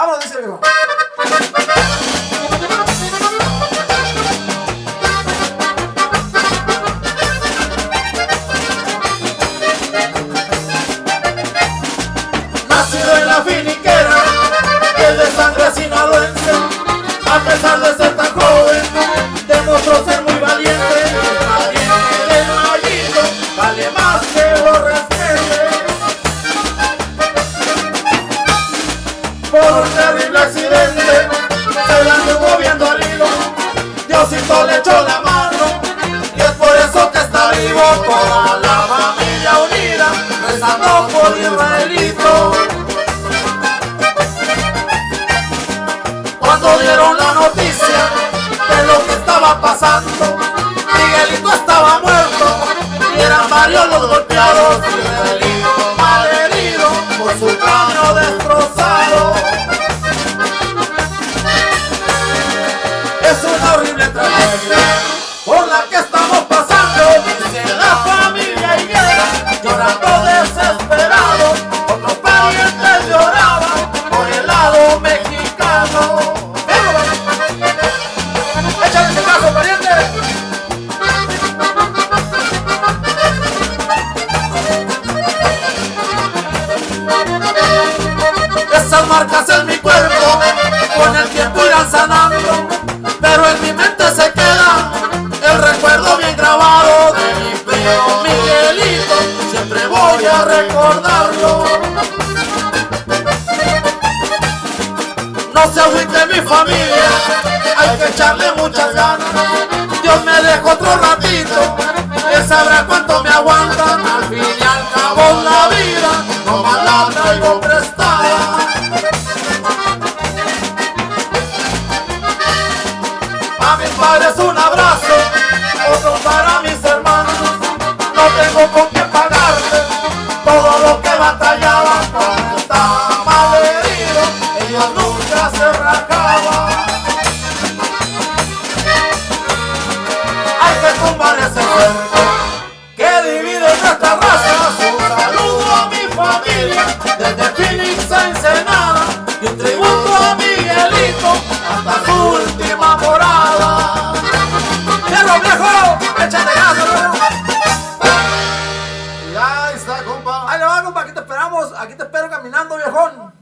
Vámonos, dice viejo. Nacido en la finiquera, el de sangre sinaloense, a pesar de ser tan joven, demostró ser muy valiente. El valiente del mallito vale más que lo respete. Por un terrible accidente, se la anduvo viendo al hilo, Diosito le echó la mano, y es por eso que está vivo. Toda la familia unida, rezando por Israelito. Cuando dieron la noticia de lo que estaba pasando, Miguelito estaba muerto y eran varios los golpeados. Miguelito malherido por su cráneo destrozado. Es una horrible tragedia por la que estamos pasando, dice la familia Higuera, llorando desesperado. Otros parientes lloraban por el lado mexicano. Esas marcas en mi cuerpo con el tiempo irán sanando, pero en mi mente se queda el recuerdo bien grabado de mi primo Miguelito. Siempre voy a recordarlo. No se agüite mi familia, hay que echarle muchas ganas. Dios me dejó otro ratito, Él sabrá cuánto me aguantan. Al fin y al cabo la vida no me la traigo prestada. A mis padres un abrazo, otro para mis hermanos. No tengo con qué pagarte todo lo que batallaba. Cuando estaba malherido, ellos nunca se rajaban. Hay que tumbar ese cuerpo que divide nuestra raza. Un saludo a mi familia desde Phoenix a Ensenada, y un tributo a Miguelito hasta su última morada. ¡Fierro viejo! ¡Échate gaso, ¿no? Y ahí está, compa. Ahí le va, compa, aquí te esperamos. Aquí te espero caminando, viejón.